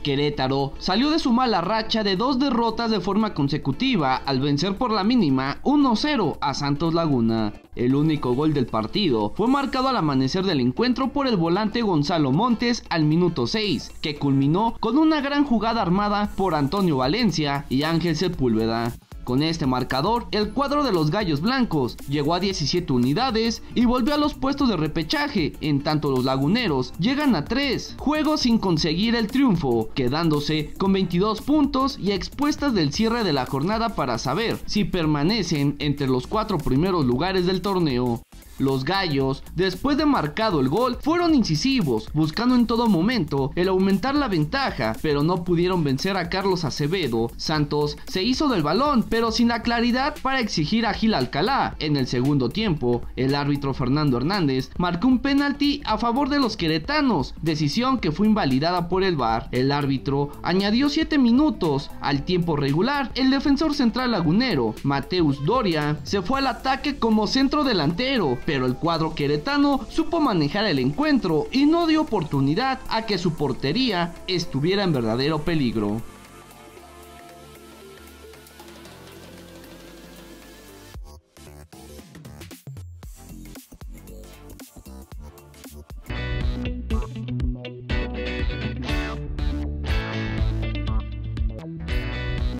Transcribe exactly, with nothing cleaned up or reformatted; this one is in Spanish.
Querétaro salió de su mala racha de dos derrotas de forma consecutiva al vencer por la mínima uno cero a Santos Laguna. El único gol del partido fue marcado al amanecer del encuentro por el volante Gonzalo Montes al minuto seis, que culminó con una gran jugada armada por Antonio Valencia y Ángel Sepúlveda. Con este marcador, el cuadro de los Gallos Blancos llegó a diecisiete unidades y volvió a los puestos de repechaje, en tanto los laguneros llegan a tres juegos sin conseguir el triunfo, quedándose con veintidós puntos y expuestas del cierre de la jornada para saber si permanecen entre los cuatro primeros lugares del torneo. Los Gallos, después de marcado el gol, fueron incisivos, buscando en todo momento el aumentar la ventaja, pero no pudieron vencer a Carlos Acevedo. Santos se hizo del balón, pero sin la claridad para exigir a Gil Alcalá. En el segundo tiempo, el árbitro Fernando Hernández marcó un penalti a favor de los queretanos, decisión que fue invalidada por el V A R. El árbitro añadió siete minutos al tiempo regular. El defensor central lagunero, Mateus Doria, se fue al ataque como centro delantero, pero el cuadro queretano supo manejar el encuentro y no dio oportunidad a que su portería estuviera en verdadero peligro.